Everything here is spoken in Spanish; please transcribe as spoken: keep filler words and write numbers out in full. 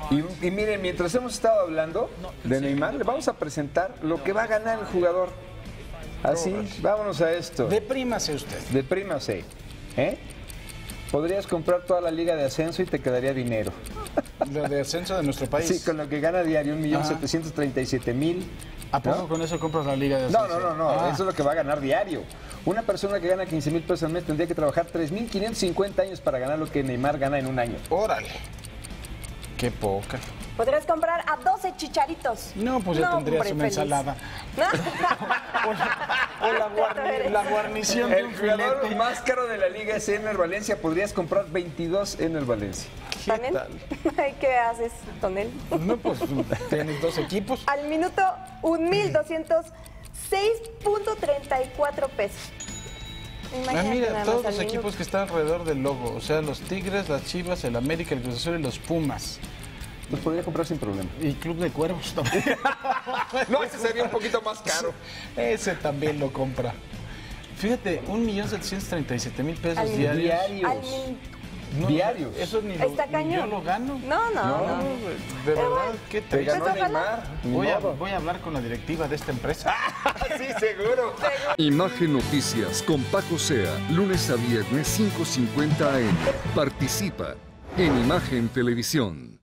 Y, y miren, mientras hemos estado hablando de Neymar, le vamos a presentar lo que va a ganar el jugador. Así, vámonos a esto. Deprímase usted. Deprímase. ¿Eh? Podrías comprar toda la liga de ascenso y te quedaría dinero. Lo de ascenso de nuestro país. Sí, con lo que gana diario, un millón setecientos treinta y siete mil. ¿A poco ¿no? con eso compras la liga de ascenso? No, no, no, no. Ah. Eso es lo que va a ganar diario. Una persona que gana quince mil pesos al mes tendría que trabajar tres mil quinientos cincuenta años para ganar lo que Neymar gana en un año. Órale. Qué poca. Podrías comprar a doce chicharitos. No, pues ya No, tendrías hombre, una feliz. ensalada. o la, o la guarni- la guarnición de El un jugador filete. más caro de la liga es Ener Valencia. Podrías comprar veintidós en el Valencia. ¿Qué ¿También? tal? ¿Qué haces con él? No, pues tienes dos equipos. Al minuto, un mil doscientos seis punto treinta y cuatro pesos. Ah, Imagínate mira, nada todos más los al equipos minuto. que están alrededor del logo. O sea, los Tigres, las Chivas, el América, el Cruz Azul y los Pumas. Los podría comprar sin problema. Y Club de Cuervos también. No, ese sería un poquito más caro. Ese también lo compra. Fíjate, un millón setecientos treinta y siete mil pesos Al- diarios. Diarios. Al min- No, Diarios. Eso ni, lo, Está ni cañón. yo lo gano. No, no, No, no. De verdad, qué Te triste. ganó Pues ojalá. Neymar. Ni Voy a, modo. voy a hablar con la directiva de esta empresa. Sí, seguro. Imagen Noticias con Paco Sea, lunes a viernes cinco cincuenta a eme. Participa en Imagen Televisión.